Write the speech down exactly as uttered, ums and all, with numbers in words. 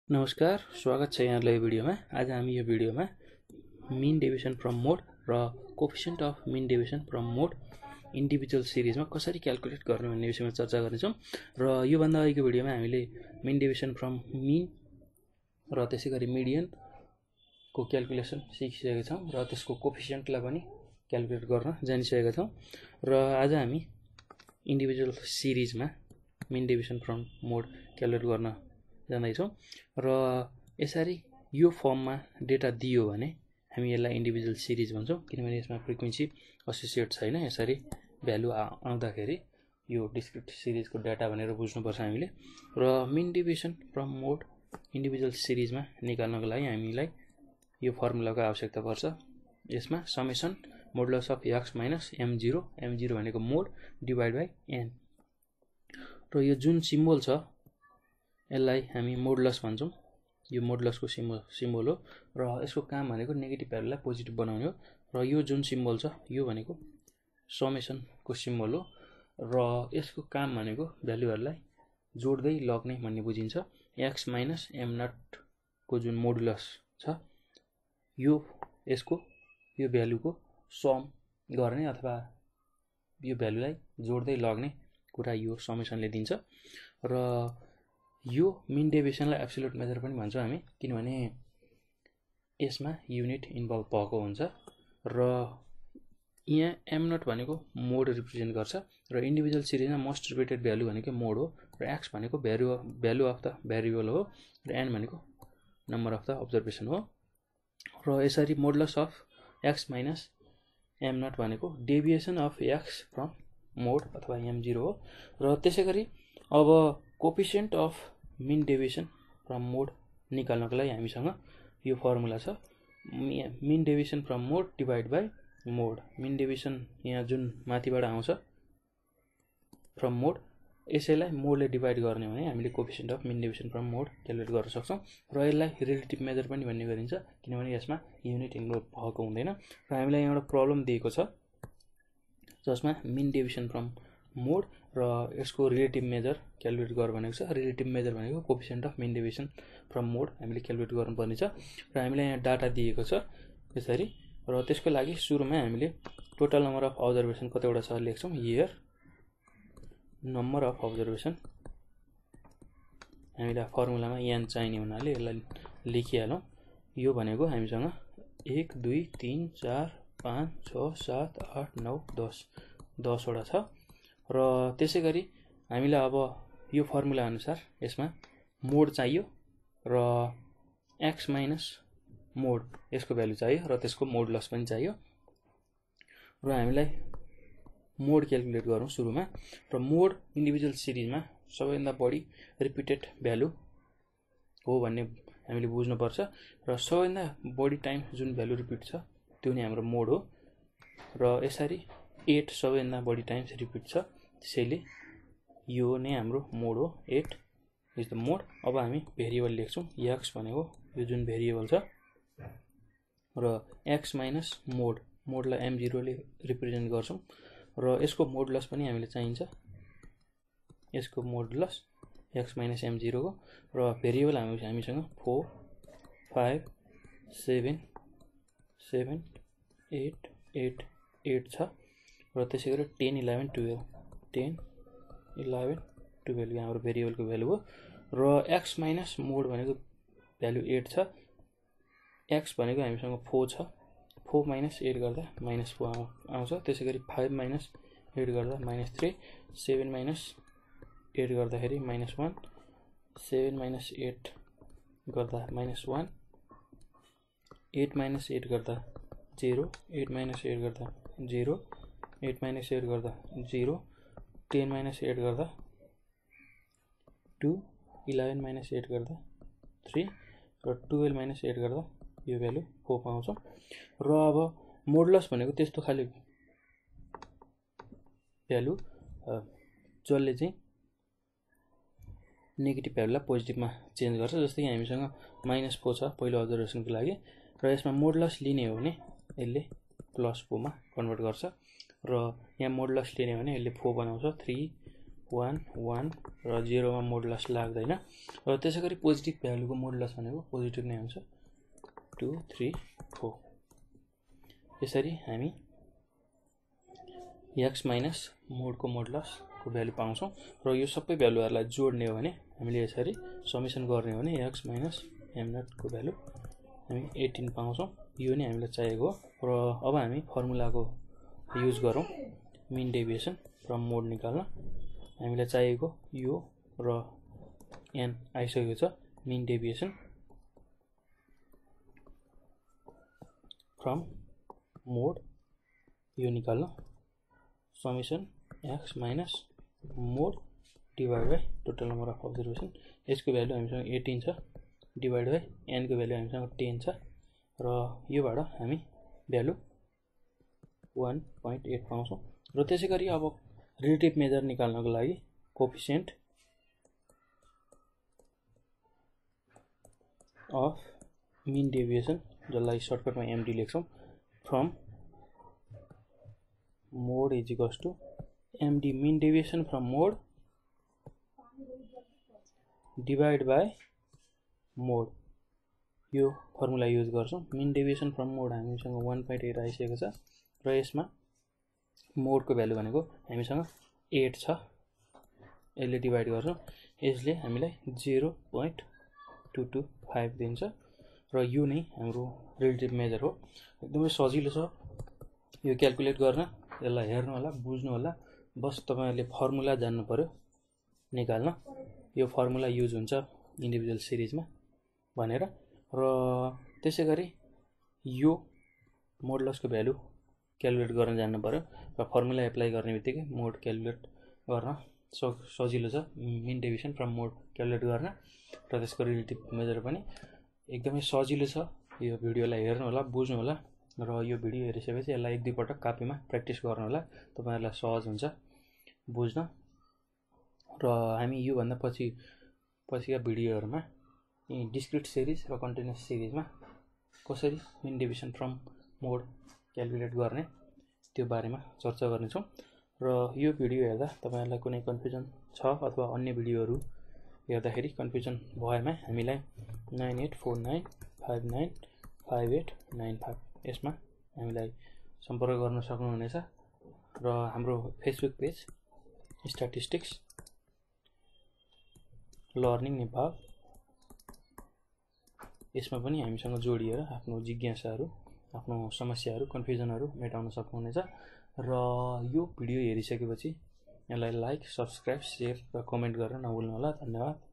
नमस्कार, स्वागत छ यहाँलाई यो भिडियोमा। आज हामी यो भिडियोमा मिन डेभिएसन फ्रम मोड र coefficient of mean deviation from mode individual सिरिजमा कसरी क्याल्कुलेट गर्ने भन्ने विषयमा चर्चा गर्नेछौँ। र योभन्दा अगाडिको भिडियोमा हामीले मिन डेभिएसन फ्रम मिन र त्यसै गरी मिडियनको क्याल्कुलेसन सिकिसकेका छौँ र त्यसको कोफिसिएन्टलाई पनि क्याल्कुलेट गर्न जानिसकेका छौँ। र आज हामी इन्डिभिजुअल सिरिजमा mean deviation from mode calculate गर्न जाँदैछौँ। र यसरी यो फर्ममा डेटा दियो भने हामी यसलाई इन्डिभिजुअल सिरिज भन्छौँ, किनभने यसमा फ्रिक्वेन्सी एसोसिएट छैन। यसरी भ्यालु आउँदाखेरि यो डिस्क्रिट सिरिजको डाटा भनेर बुझ्नुपर्छ हामीले। र mean deviation from mode individual सिरिजमा निकाल्नको लागि हामीलाई यो फर्मुलाको आवश्यकता पर्छ। यसमा summation modulus of x minus m zero, m zero भनेको मोड डिभाइड बाई एन। र यो जुन सिम्बल छ यसलाई हामी मोडुलस भन्छौँ। यो मोडुलसको सिम्बल सिम्बल हो र यसको काम भनेको नेगेटिभ भ्यालुलाई पोजिटिभ बनाउने हो। र यो जुन सिम्बल छ यो भनेको समेसनको सिम्बल हो र यसको काम भनेको भ्यालुहरूलाई जोड्दै लग्ने भन्ने बुझिन्छ। एक्स माइनस एम नटको जुन मोडुलस छ यो यसको यो भ्यालुको सम गर्ने अथवा यो भ्यालुलाई जोड्दै लग्ने कुरा यो समेसनले दिन्छ। र यो मिन डेभिएसनलाई एब्सोल्युट मेजर पनि भन्छौँ हामी, किनभने यसमा युनिट इन्भल्भ भएको हुन्छ। र यहाँ एम नट भनेको मोड रिप्रेजेन्ट गर्छ र इन्डिभिजुअल सिरिजमा मोस्ट रिपिटेड भ्यालु भनेको मोड हो र एक्स भनेको value value of the variable हो र एन भनेको नम्बर अफ द अब्जर्भेसन हो। र यसरी modulus of x minus m naught भनेको deviation of x from mode अथवा एम जिरो हो। र त्यसै गरी अब coefficient of mean deviation from mode निकाल्नको लागि हामीसँग यो फर्मुला छ, mean deviation from mode divide by mode. Mean deviation यहाँ जुन माथिबाट आउँछ फ्रम मोड, यसैलाई मोडले डिभाइड गर्ने भने हामीले coefficient of mean deviation from mode calculate गर्न सक्छौँ। र यसलाई रिलेटिभ मेजर पनि भन्ने गरिन्छ, किनभने यसमा युनिट इन्भल्भ भएको हुँदैन। र हामीलाई यहाँ एउटा प्रब्लम दिएको छ जसमा मिन डेभिएसन फ्रम मोड र यसको रिलेटिभ मेजर क्याल्कुलेट गर भनेको छ। रिलेटिभ मेजर भनेको coefficient of mean deviation from mode हामीले क्याल्कुलेट गर्नुपर्ने छ। र हामीलाई यहाँ डाटा दिएको छ यसरी। र त्यसको लागि सुरुमा हामीले टोटल नम्बर अफ अब्जर्भेसन कतिवटा छ लेख्छौँ। हियर नम्बर अफ अब्जर्भेसन हामीलाई फर्मुलामा एन चाहिने हुनाले यसलाई लेखिहालौँ। यो भनेको हामीसँग एक दुई तिन चार पाँच छ सात आठ नौ दस दसवटा छ। र त्यसै गरी हामीलाई अब यो फर्मुला अनुसार यसमा मोड चाहियो र एक्स माइनस मोड यसको भ्यालु चाहियो र त्यसको मोडुलस पनि चाहियो। र हामीलाई मोड क्याल्कुलेट गरौँ सुरुमा। र मोड इन्डिभिजुअल सिरिजमा सबैभन्दा बढी रिपिटेड भ्यालु हो भन्ने हामीले बुझ्नुपर्छ। र सबैभन्दा बढी टाइम जुन भ्यालु रिपिट छ त्यो नै हाम्रो मोड हो। र यसरी एट सबैभन्दा बढी टाइम्स रिपिट छ, त्यसैले यो नै हाम्रो मोड हो। Eight is the mode. अब हामी भेरिएबल लेख्छौँ। एक्स भनेको यो जुन भेरिएबल छ र एक्स माइनस मोड, मोडलाई एम जिरोले रिप्रेजेन्ट गर्छौँ र यसको मोडुलस पनि हामीले चाहिन्छ, यसको मोडुलस एक्स माइनस एम जिरोको। र भेरिएबल हामी हामीसँग four five seven seven eight eight eight छ। र त्यसै गरी ten eleven twelve ten eleven twelve यहाँ हाम्रो भेरिएबलको भ्यालु हो। र एक्स माइनस मोड भनेको भ्यालु एट छ, एक्स भनेको हामीसँग फोर छ, फोर माइनस एट गर्दा माइनस फोर आउँछ। त्यसै गरी फाइभ माइनस एट गर्दा minus three, seven minus eight गर्दाखेरि minus one, seven minus eight गर्दा minus one, eight minus eight गर्दा जिरो, एट माइनस एट गर्दा जिरो, एट माइनस एट गर्दा जिरो, टेन माइनस एट गर्दा टू, इलेभेन माइनस एट गर्दा three र twelve minus eight गर्दा यो भ्यालु फोर पाउँछौँ। र अब मोडुलस भनेको त्यस्तो खाले भ्यालु जसले चाहिँ नेगेटिभ भ्यालुलाई पोजिटिभमा चेन्ज गर्छ। जस्तै कि हामीसँग माइनस फोर छ पहिलो अब्जर्भेसनको लागि र यसमा मोडुलस लिने हो भने यसले प्लस फोरमा कन्भर्ट गर्छ। र यहाँ मोडुलस लिने हो भने यसले फोर बनाउँछ, थ्री वान वान र जिरोमा मोडुलस लाग्दैन र त्यसै गरी पोजिटिभ भ्यालुको मोडुलस भनेको पोजिटिभ नै हुन्छ टू थ्री फोर। यसरी हामी एक्स माइनस मोडको मोडुलसको भ्यालु पाउँछौँ र यो सबै भ्यालुहरूलाई जोड्ने हो भने हामीले यसरी समेसन गर्ने हो भने एक्स माइनस एम नटको भ्यालु हामी एटिन पाउँछौँ। यो नै हामीलाई चाहिएको हो र अब हामी फर्मुलाको युज गरौँ मिन डेभिएसन फ्रम मोड निकाल्न। हामीलाई चाहिएको यो र एन आइसकेको छ। मिन डेभिएसन फ्रम मोड यो निकाल्न summation x minus mode divide by total number of observation. यसको भ्यालु हामीसँग एटिन छ डिभाइड बाई एनको भ्यालु हामीसँग टेन छ र योबाट हामी भ्यालु वान पोइन्ट एट पाउँछौँ। र त्यसै गरी अब रिलेटिभ मेजर निकाल्नको लागि कोफिसिएन्ट अफ मिन डेभिएसन जसलाई सर्टकटमा एमडी लेख्छौँ from mode is equals to MD mean deviation from mode divide by mode. यो फर्मुला युज गर्छौँ। मिन डेभिएसन फ्रम मोड हामीसँग वान पोइन्ट एट आइसकेको छ र यसमा मोडको भ्यालु भनेको हामीसँग एट छ। यसले डिभाइड गर्छौँ। यसले हामीलाई zero point two two five दिन्छ र यो नै हाम्रो रिलेटिभ मेजर हो। एकदमै सजिलो छ यो क्यालकुलेट गर्न। यसलाई हेर्नु होला, बुझ्नु होला। बस तपाईहरुले फर्मुला जान्नु पर्यो निकाल्न। यो फर्मुला युज हुन्छ इन्डिभिजुअल सिरिजमा भनेर र त्यसै गरी यो मोडुलसको भ्यालु क्यालकुलेट गर्न जान्नु पर्यो र फर्मुला एप्लाई गर्ने बित्तिकै मोड क्यालकुलेट गर्न सजिलो छ। Mean deviation from mode calculate गर्न र त्यसको रिलेटिभ मेजर पनि एकदमै सजिलो छ। यो भिडियोलाई हेर्नु होला, बुझ्नु होला र यो भिडियो हेरिसकेपछि यसलाई एक दुई पटक कापीमा प्र्याक्टिस गर्नु होला। तपाईहरुलाई सहज हुन्छ बुझ्न। र हामी यो भन्दा पछि पछिका भिडियोहरुमा डिस्क्रिट सिरिज र कन्टिन्युअस सिरिजमा कसरी mean deviation from mode calculate गर्ने त्यो बारेमा चर्चा गर्नेछौँ। र यो भिडियो हेर्दा तपाईहरुलाई कुनै कन्फ्युजन छ अथवा अन्य भिडियोहरु हेर्दाखेरि कन्फ्युजन भएमा हामीलाई nine eight four nine five nine five eight nine five यसमा हामीलाई सम्पर्क गर्न सक्नुहुनेछ र हाम्रो Facebook page statistics learning Nepal यसमा पनि हामीसँग जोडिएर आफ्नो जिज्ञासाहरू, आफ्नो समस्याहरू, कन्फ्युजनहरू मेटाउन सक्नुहुनेछ। र यो भिडियो हेरिसकेपछि यसलाई लाइक, सब्स्क्राइब, शेयर र कमेन्ट गर्न नभुल्नु होला। धन्यवाद।